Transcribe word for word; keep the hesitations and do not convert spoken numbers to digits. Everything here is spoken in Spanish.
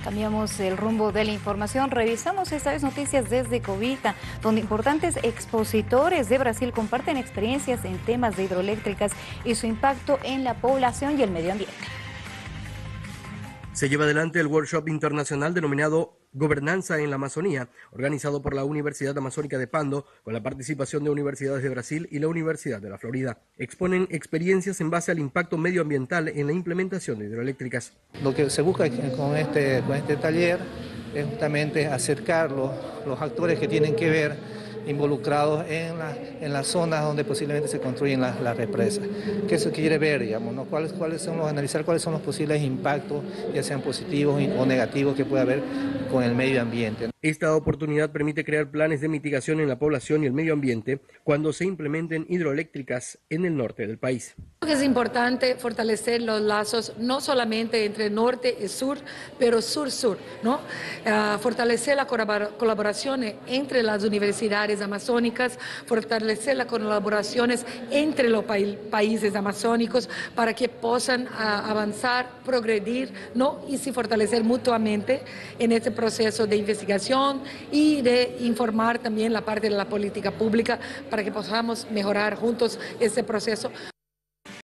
Cambiamos el rumbo de la información. Revisamos esta vez noticias desde Cobija, donde importantes expositores de Brasil comparten experiencias en temas de hidroeléctricas y su impacto en la población y el medio ambiente. Se lleva adelante el workshop internacional denominado Gobernanza en la Amazonía, organizado por la Universidad Amazónica de Pando, con la participación de universidades de Brasil y la Universidad de la Florida. Exponen experiencias en base al impacto medioambiental en la implementación de hidroeléctricas. Lo que se busca con este, con este taller es justamente acercar los, los actores que tienen que ver involucrados en, la, en las zonas donde posiblemente se construyen las, las represas. ¿Qué se quiere ver, digamos, ¿no? ¿Cuáles, cuáles son los, analizar cuáles son los posibles impactos, ya sean positivos o negativos, que puede haber con el medio ambiente? Esta oportunidad permite crear planes de mitigación en la población y el medio ambiente cuando se implementen hidroeléctricas en el norte del país. Es importante fortalecer los lazos no solamente entre norte y sur, pero sur-sur, ¿no? Uh, fortalecer la colaboración entre las universidades amazónicas, fortalecer las colaboraciones entre los pa países amazónicos para que puedan uh, avanzar, progredir, ¿no? Y se fortalecer mutuamente en este proceso de investigación y de informar también la parte de la política pública para que podamos mejorar juntos ese proceso